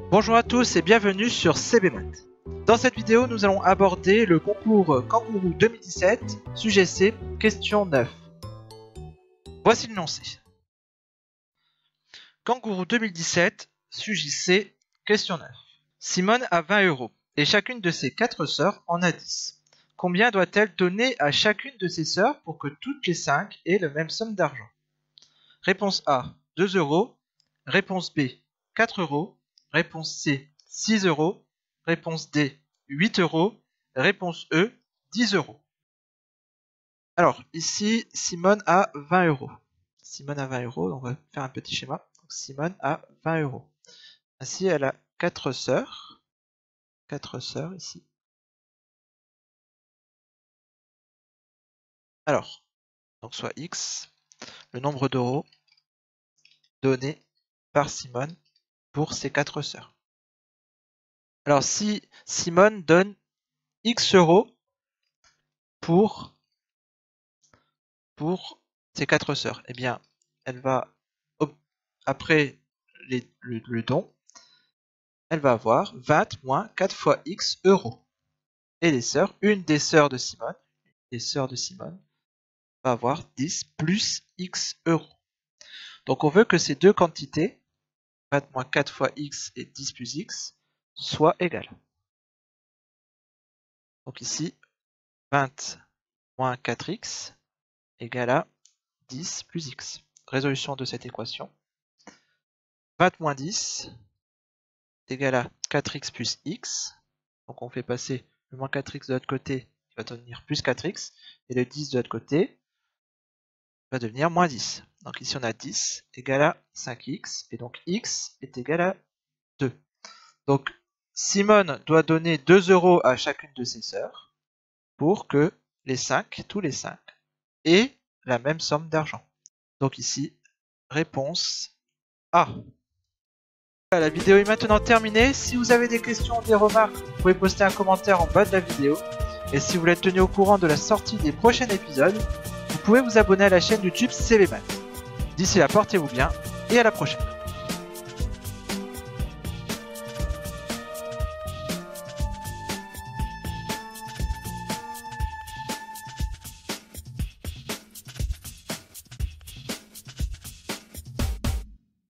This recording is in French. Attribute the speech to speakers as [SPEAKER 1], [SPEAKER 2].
[SPEAKER 1] Bonjour à tous et bienvenue sur CBMath. Dans cette vidéo, nous allons aborder le concours Kangourou 2017, sujet C, question 9. Voici l'énoncé. Kangourou 2017, sujet C, question 9. Simone a 20 € et chacune de ses 4 sœurs en a 10. Combien doit-elle donner à chacune de ses sœurs pour que toutes les 5 aient la même somme d'argent? Réponse A, 2 €. Réponse B, 4 €. Réponse C, 6 €. Réponse D, 8 €. Réponse E, 10 €. Alors, ici, Simone a 20 €. Simone a 20 €, on va faire un petit schéma. Donc, Simone a 20 €. Ainsi, elle a 4 sœurs. 4 sœurs ici. Alors, donc soit X, le nombre d'euros donné par Simone pour ses 4 sœurs. Alors, si Simone donne X € pour ses 4 sœurs, eh bien, elle va, après le don, elle va avoir 20 moins 4 fois X €. Et les sœurs, une des sœurs de Simone, va avoir 10 plus X €. Donc on veut que ces deux quantités, 20 moins 4 fois X et 10 plus X, soient égales. Donc ici, 20 moins 4X égale à 10 plus X. Résolution de cette équation. 20 moins 10 est égal à 4X plus X. Donc on fait passer le moins 4X de l'autre côté, qui va devenir plus 4X. Et le 10 de l'autre côté va devenir moins 10. Donc ici on a 10 égale à 5X. Et donc X est égal à 2. Donc Simone doit donner 2 € à chacune de ses sœurs pour que tous les 5, aient la même somme d'argent. Donc ici, réponse A. La vidéo est maintenant terminée. Si vous avez des questions ou des remarques, vous pouvez poster un commentaire en bas de la vidéo. Et si vous voulez être tenu au courant de la sortie des prochains épisodes, vous pouvez vous abonner à la chaîne YouTube CBMath. D'ici là, portez-vous bien et à la prochaine.